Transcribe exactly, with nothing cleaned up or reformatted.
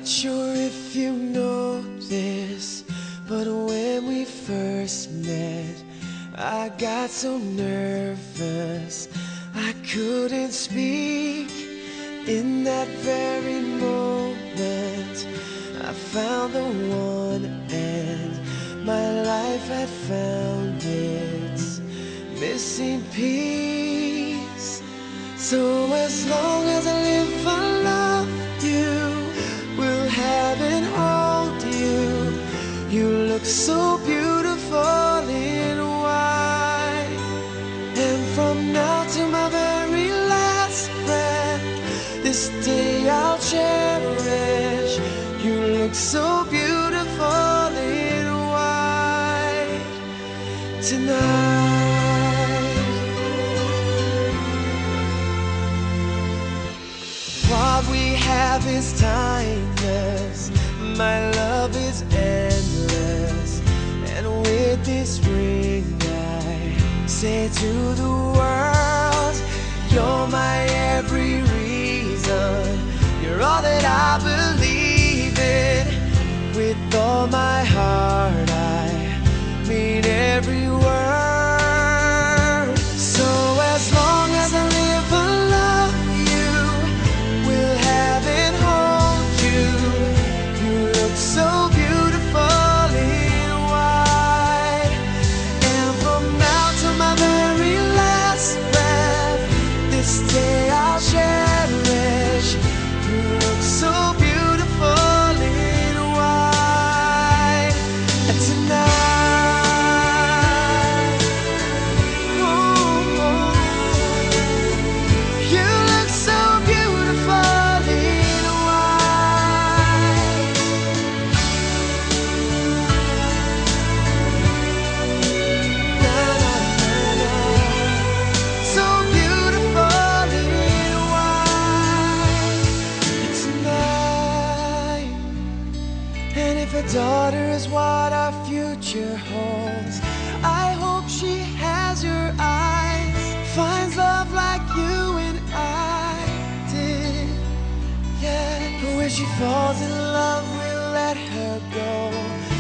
Not sure if you know this, but when we first met, I got so nervous I couldn't speak. In that very moment, I found the one, and my life had found its missing piece. So as long as I live, I love you, will have and hold you. You look so beautiful in white, and from now to my very last breath, this day I'll cherish. You look so beautiful in white tonight. What we have is timeless, my love is endless, and with this ring I say to the world, you're my every reason, you're all that I believe in. With all my heart I mean every word. So as long as I live, I love you, will have and hold you. You look so beautiful in white, and from now to my very last breath, this day I'll cherish. You look so beautiful in white tonight. Ooh, you look so beautiful in white. Na, na, na, na. So beautiful in white tonight. And if a daughter is what our future holds, I hope she has your eyes, finds love like you and I did. Yeah, but when she falls in love, we'll let her go.